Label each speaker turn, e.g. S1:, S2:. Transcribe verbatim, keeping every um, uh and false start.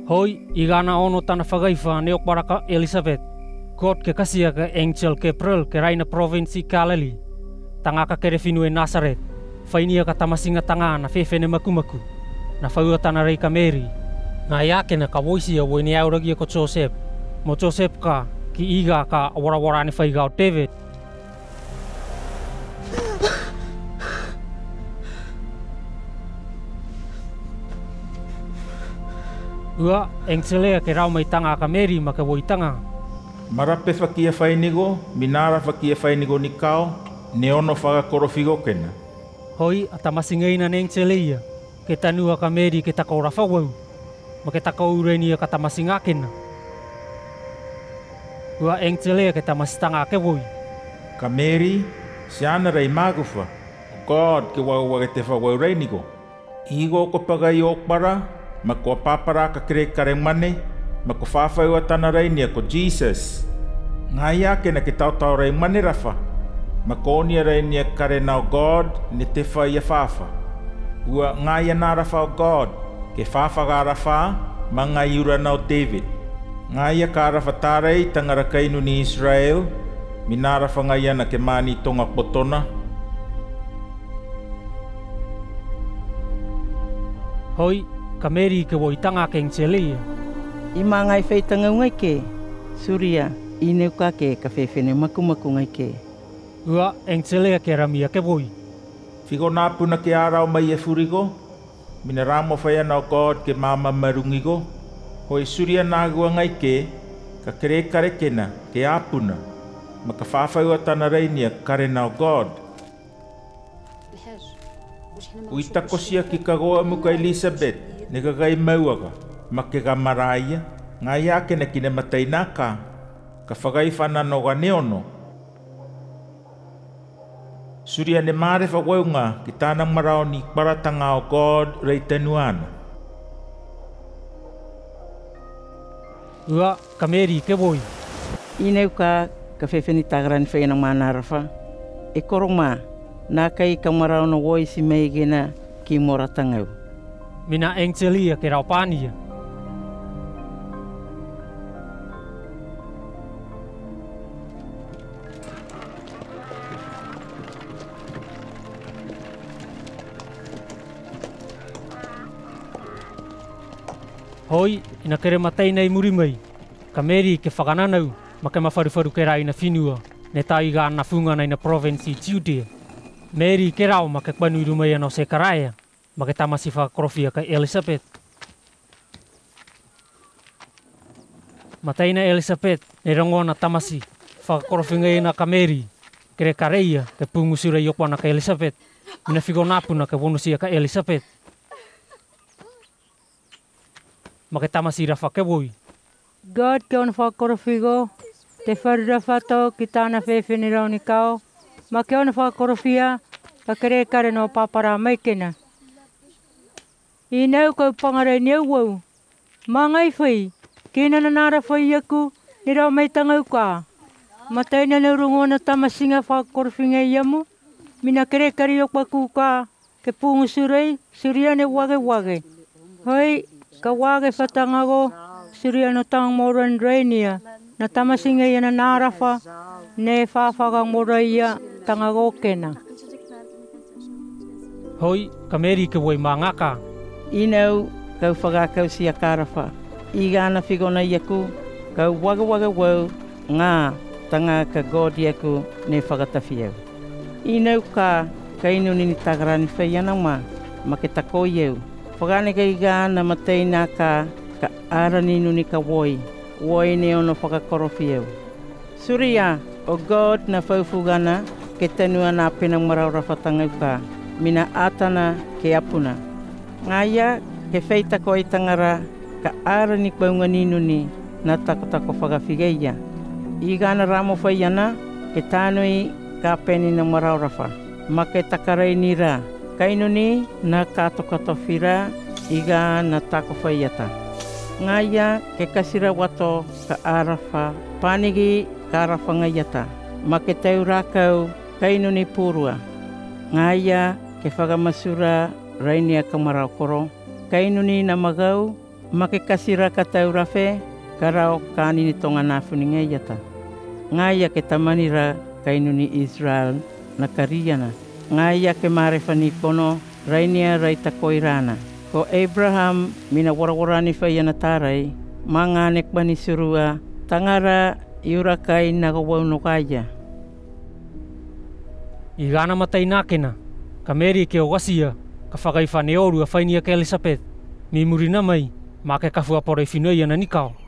S1: Hoi, igana ono tana whagaifa ne okbaraka Elizabeth. God ke kasia ke Angel Gabriel ke raina provinsi Galilee. Tangaka ke refinu e Nazaret. Whainia ka tamasinga tanga na whewhene makumaku. Na whaua tana rei ka Mary. Ngā iake na ka woisi a woini auragia ko Joseph. Mo Joseph ka ki iga ka warawara ni whaigao David. Ua, engselea ke rau mai tanga ka Mary ma ka woitanga.
S2: Marape whakia whainigo, minara whakia whainigo ni kao, ne ono whagakorofigo kena.
S1: Hoi, a tamasingaina ne engselea, ke tanua ka Mary ke taka ora whawau, ma ke taka urenia ka tamasinga kena. Ua, engselea ke tamasitanga ke woi.
S2: Ka Mary, si ana rei magufa, God ke wawaga te whawau reinigo. Igo ko pagai okpara, ma kua papara ka kere kare mane, ma ko whawhau atana reinia ko Jesus. Ngā iake na ke tautau rei mane rafa, ma ko onia reinia kare nao God ne te whai a whawha. Ua ngā ia nā rafa o God, ke whawhaga rafa, ma ngā iura nao David. Ngā ia ka rafa tārei tangara kainu ni Israel, mi nā rafa ngā ia na ke mani tonga potona.
S1: Hoi, ka Mary ke woitanga ke engselea.
S3: I mā ngai whaitanga ngai ke, suria, i neu ka ke ka whewhene makumaku ngai ke.
S1: Ua, engselea ke ramia ke woi.
S2: Whigo nā puna ke ārau mai e furigo, mina rāmo whaiana o God ke māma marungigo, hoi suria nāgua ngai ke, ka kere kare kena ke āpuna, ma ka whawhau atana reinia kare nao God. Ui takosia ki ka goa muka Elizabeth, ne ka gai mauaga, ma ke ka maraia, ngā iake na kine matai nā ka, ka whagai whanano ga neono. Suria ne māre whawaunga ki tāna marao ni paratanga o God rei tenuana.
S1: Ua, ka Mary ke woi.
S3: I neu ka ka whewhene tāgarani whainang mana rafa. E korong mā, nā kai ka marao no woi si mei gena ki moratangau.
S1: Mina engselea ke rau pānia. Hoi, ina kere matai nei muri mai. Ka Mary ke whakananau, ma ke mawharuwharu ke rau ina whinua, ne taiga ana funga nei na provinsi Judea. Mary ke rau ma ke kpanuiru mai ano Sekaraya, ma ke tamasi whakorofia ka Elizabeth. Matai na Elizabeth, ne rongona tamasi, whakorofinga ina ka Mary, kere kareia ke pungusura iokwana ka Elizabeth, mina whigo nāpuna ke wonusia ka Elizabeth. Ma ke tamasi rafa ke woi.
S4: God ke ona whakorofigo, te wharira whato ki tāna whewhene rau ni kao, ma ke ona whakorofia, ka kere kare no papara mai kena. I nau kau pangarei neu wau, ma ngai whai, kena na nara whai aku, ni rau mai tangau ka. Ma teina neu rungona tamasinga whakorofinga i amu, mina kere kare okwaku ka, ke pungu surei, suria ne wage wage. Hoi, ka wage whatangago, suria no tang moran reinia, na tamasinga ia na narafa, ne whawhaga mora ia tangago kena.
S1: Hoi, ka Mary ke woi mā ngaka.
S3: I nau kau whagakau si a karafa. I gāna whigona i aku, kau waga waga wau, ngā tanga ka God i aku ne whagatawhi au. I nau ka kainu ni tagarani whaiana mā, ma ke tako i au. Whagane ka i gāna matei nā ka, ka arani nuni ka woi, woi ne ono whakakorofi au. Suria, o God na whauwhugana, ke tenua nā penang maraura whatangau ka, mina atana ke apuna. Ngā ia, ke whaitako i tangara, ka arani kwaunga ninuni, na takotako whakawhigeia. I gāna ramo whaiana, ke tānui ka peni na maraurafa, ma ke takarei ni rā. Kainuni na kātokato whira, i gā na tako whaiata. Ngā ia, ke kasira wato ka arafa, pānigi ka arafa ngaiata, ma ke tau rākau, kainuni pūrua. Ngā ia, ke whakamasura, rainia ka maraukoro, kainuni na magau, Make kasira ka taurafe, karao kani ni tonga nafuni ngayata. Ngaya ke tamanira kainuni Israel na kariyana. Ngaya ke marefani kono rainia raita koirana. Ko Abraham mina warawarani fayana tarai, manganek bani surua, tangara iurakai nagawauno kaya.
S1: Igana matai nakena, kameri ke ogasia, ka whakaiwhane oru a whainia ke Elizabeth. Mi muri na mai, ma ke kawhua pore whinua ia na nikao.